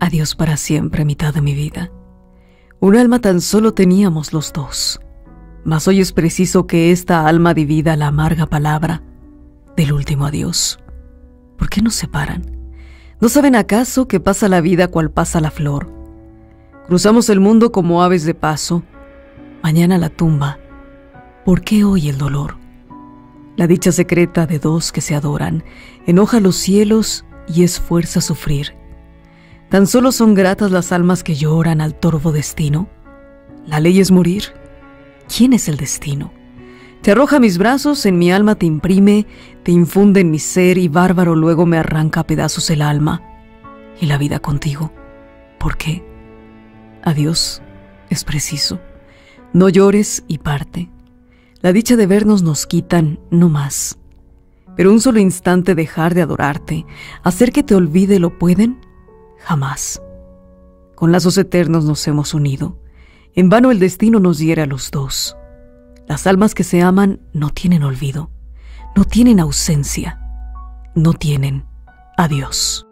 Adiós para siempre, mitad de mi vida. Un alma tan solo teníamos los dos, mas hoy es preciso que esta alma divida la amarga palabra del último adiós. ¿Por qué nos separan? ¿No saben acaso que pasa la vida cual pasa la flor? Cruzamos el mundo como aves de paso, mañana la tumba. ¿Por qué hoy el dolor? La dicha secreta de dos que se adoran enoja los cielos y es fuerza sufrir. Tan solo son gratas las almas que lloran al torvo destino. La ley es morir. ¿Quién es el destino? Te arroja a mis brazos, en mi alma te imprime, te infunde en mi ser y bárbaro luego me arranca a pedazos el alma y la vida contigo. ¿Por qué? Adiós es preciso. No llores y parte. La dicha de vernos nos quitan, no más. Pero un solo instante dejar de adorarte, hacer que te olvide, ¿lo pueden? Jamás. Con lazos eternos nos hemos unido. En vano el destino nos hiere a los dos. Las almas que se aman no tienen olvido, no tienen ausencia, no tienen adiós.